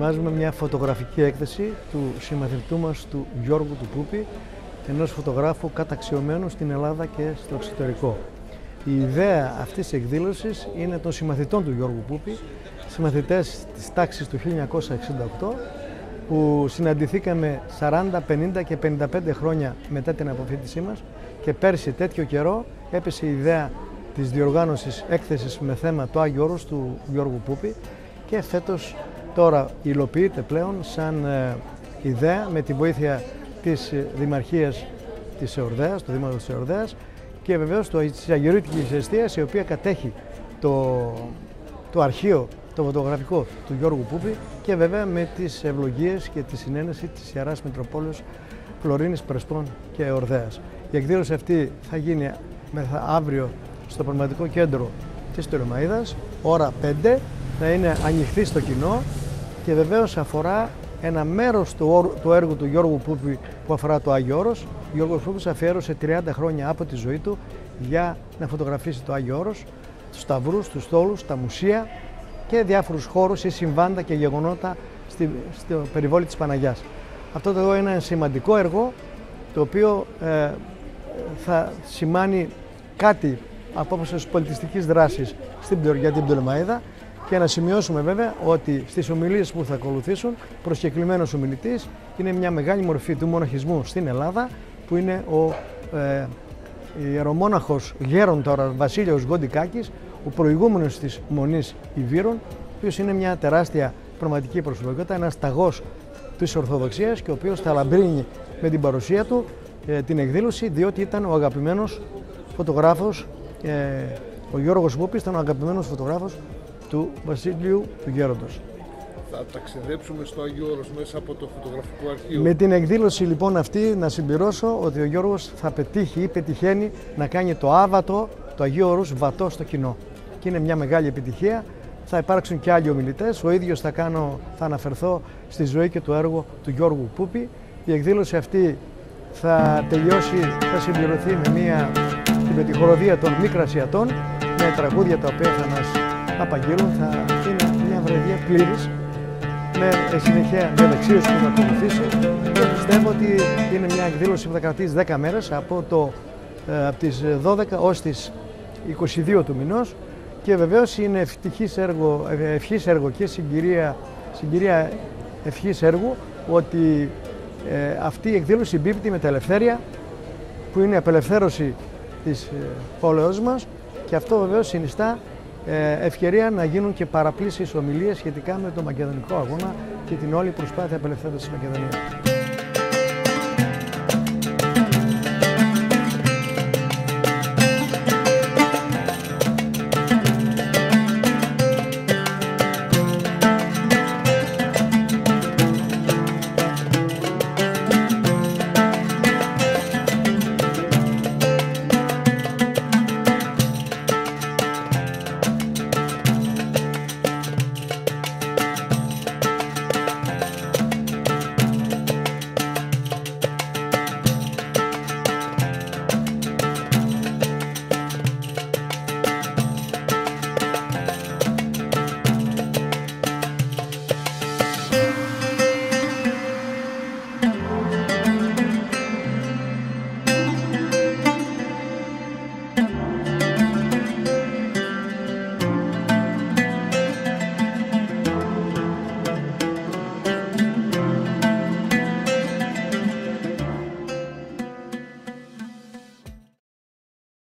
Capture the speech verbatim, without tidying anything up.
ετοιμάζουμε μια φωτογραφική έκθεση του συμμαθητού μας, του Γιώργου του Πούπη, ενός φωτογράφου καταξιωμένου στην Ελλάδα και στο εξωτερικό. Η ιδέα αυτής της εκδήλωσης είναι των συμμαθητών του Γιώργου Πούπη, συμμαθητές της τάξης του χίλια εννιακόσια εξήντα οκτώ, που συναντηθήκαμε σαράντα, πενήντα και πενήντα πέντε χρόνια μετά την αποφοίτησή μας και πέρσι τέτοιο καιρό έπεσε η ιδέα της διοργάνωσης έκθεσης με θέμα το Άγιο Όρος του Γιώργου Πούπη και φέτος τώρα υλοποιείται πλέον σαν ε, ιδέα με τη βοήθεια της Δημαρχίας της Εορδαίας, του Δήμαρχου της Εορδαίας και βεβαίως της Αγιορείτικης Εστίας, η οποία κατέχει το, το αρχείο, το φωτογραφικό του Γιώργου Πούπη και βέβαια με τις ευλογίες και τη συνένεση της Ιεράς Μητροπόλεως Φλωρίνης, Πρεσπών και Εορδαίας. Η εκδήλωση αυτή θα γίνει μεθα αύριο στο Πνευματικό Κέντρο της Πτολεμαΐδας, ώρα πέντε, θα είναι ανοιχτή στο κοινό και βεβαίως αφορά ένα μέρος του, του έργου του Γιώργου Πούπη που αφορά το Άγιο Όρος. Ο Γιώργος Πούπης αφιέρωσε τριάντα χρόνια από τη ζωή του για να φωτογραφίσει το Άγιο Όρος, τους σταυρούς, τους στόλους, τα μουσεία και διάφορους χώρους ή συμβάντα και γεγονότα στη, στο περιβόλι της Παναγιάς. Αυτό το είναι ένα σημαντικό έργο το οποίο ε, θα σημάνει κάτι από άποψη πολιτιστικής δράσης για την Πτολεμαΐδα και να σημειώσουμε βέβαια ότι στις ομιλίες που θα ακολουθήσουν προσκεκλημένος ομιλητής είναι μια μεγάλη μορφή του μοναχισμού στην Ελλάδα που είναι ο ε, ιερομόναχος γέρον τώρα Βασίλειος Γκοντικάκης, ο προηγούμενος της Μονής Ιβύρων, ο οποίος είναι μια τεράστια πραγματική προσωπικότητα, ένας ταγός της Ορθοδοξίας και ο οποίος θα λαμπρύνει με την παρουσία του ε, την εκδήλωση, διότι ήταν ο αγαπημένος φωτογράφος, ε, ο Γιώργος Πούπης ήταν ο αγαπημένος φωτογράφος του Βασίλειου του Γέροντος. Θα ταξιδέψουμε στο Άγιο Όρος μέσα από το φωτογραφικό αρχείο. Με την εκδήλωση λοιπόν αυτή να συμπληρώσω ότι ο Γιώργος θα πετύχει ή πετυχαίνει να κάνει το άβατο, το Αγίου Όρους βατό στο κοινό. Και είναι μια μεγάλη επιτυχία. Θα υπάρξουν και άλλοι ομιλητές. Ο ίδιος θα, κάνω, θα αναφερθώ στη ζωή και το έργο του Γιώργου Πούπη. Η εκδήλωση αυτή θα τελειώσει, θα συμπληρωθεί με, μια, με τη χοροδία των Μικρασιατών, με τραγούδια τα οποία θα μας απαγγείλουν. Θα είναι μια βραδιά πλήρης, με συνεχεία διαδεξίωση που θα ακολουθήσει. Και πιστεύω ότι είναι μια εκδήλωση που θα κρατήσει δέκα μέρες από, το, από τις δώδεκα ως τις είκοσι δύο του μηνός και βεβαίως είναι ευτυχής έργο, ευχής έργο και συγκυρία, συγκυρία ευχής έργου ότι ε, αυτή η εκδήλωση συμπίπτει με τα ελευθέρια που είναι η απελευθέρωση της ε, πόλεως μας και αυτό βεβαίως συνιστά ε, ευκαιρία να γίνουν και παραπλήσεις ομιλίες σχετικά με το Μακεδονικό αγώνα και την όλη προσπάθεια απελευθέρωσης της Μακεδονίας.